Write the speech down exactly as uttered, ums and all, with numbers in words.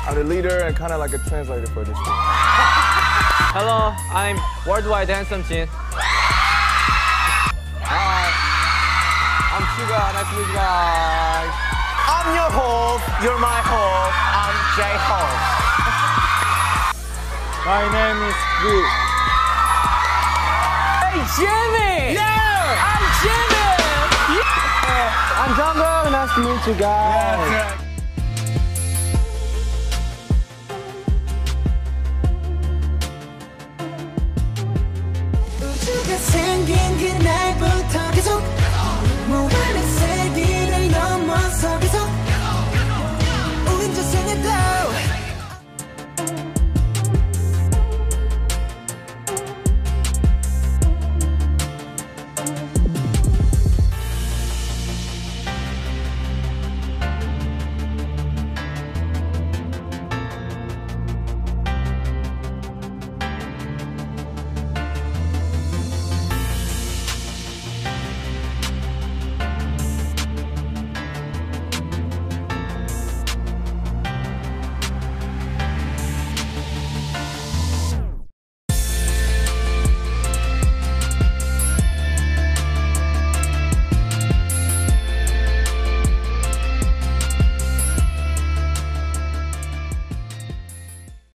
I'm the leader and kind of like a translator for this group. Hello, I'm Worldwide Handsome Jin. Hi, I'm Suga. Nice to meet you guys. I'm your host. You're my host. I'm J-Host. My name is Gu. Hey, Jimmy! Yeah! I'm Jimmy! I'm Jungkook. Nice to meet you guys. Yeah,